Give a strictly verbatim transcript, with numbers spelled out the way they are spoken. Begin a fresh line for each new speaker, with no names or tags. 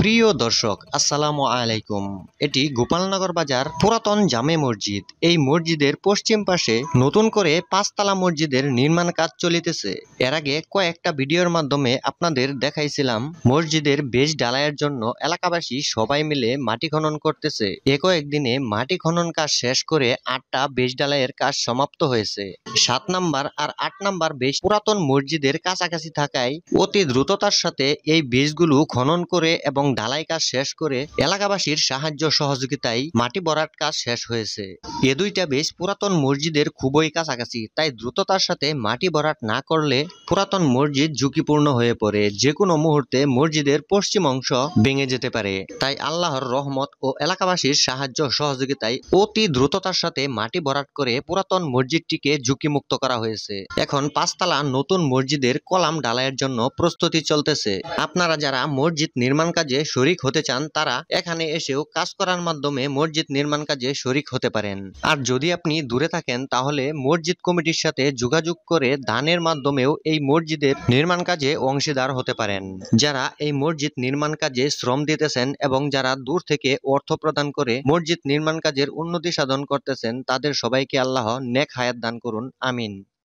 প্রিয় দর্শক, আসসালামু আলাইকুম। এটি গোপালনগর বাজার পুরাতন জামে মসজিদ। এই মসজিদের পশ্চিম পাশে নতুন করে পাঁচতলা মসজিদের নির্মাণ কাজ চলিতেছে। এর আগে কয়েকটা ভিডিওর মাধ্যমে আপনাদের দেখাইছিলাম মসজিদের বেজ ঢালাইয়ের জন্য এলাকাবাসী সবাই মিলে মাটি খনন করতেছে। এ কয়েকদিনে মাটি খনন কাজ শেষ করে আটটা বেজ ঢালাইয়ের কাজ সমাপ্ত হয়েছে। সাত নাম্বার আর আট নাম্বার বেজ পুরাতন মসজিদের কাছাকাছি থাকায় অতি দ্রুততার সাথে এই বেজগুলো খনন করে এবং ঢালাই কাজ শেষ করে এলাকাবাসীর সাহায্য সহযোগিতায় মাটি ভরাট কাজ শেষ হয়েছে। এ দুইটা বেজ পুরাতন মসজিদের খুবই কাছাকাছি, তাই দ্রুততার সাথে মাটি ভরাট না করলে পুরাতন মসজিদ ঝুঁকিপূর্ণ হয়ে পড়ে। যে কোনো মুহূর্তে মসজিদের পশ্চিম অংশ ভেঙে যেতে পারে। তাই আল্লাহর রহমত ও এলাকাবাসীর সাহায্য সহযোগিতায় অতি দ্রুততার সাথে মাটি ভরাট করে পুরাতন মসজিদটিকে ঝুঁকিমুক্ত করা হয়েছে। এখন পাঁচতলা নতুন মসজিদের কলাম ঢালাইয়ের জন্য প্রস্তুতি চলতেছে। আপনারা যারা মসজিদ নির্মাণ কাজে শরিক হতে চান তারা এখানে এসেও কাজ করার মাধ্যমে মসজিদ নির্মাণ কাজে শরিক হতে পারেন। আর যদি আপনি দূরে থাকেন তাহলে মসজিদ কমিটির সাথে যোগাযোগ করে দানের মাধ্যমেও এই মসজিদের নির্মাণ কাজে অংশীদার হতে পারেন। যারা এই মসজিদ নির্মাণ কাজে শ্রম দিতেছেন এবং যারা দূর থেকে অর্থ প্রদান করে মসজিদ নির্মাণ কাজের উন্নতি সাধন করতেছেন তাদের সবাইকে আল্লাহ নেক হায়াত দান করুন, আমিন।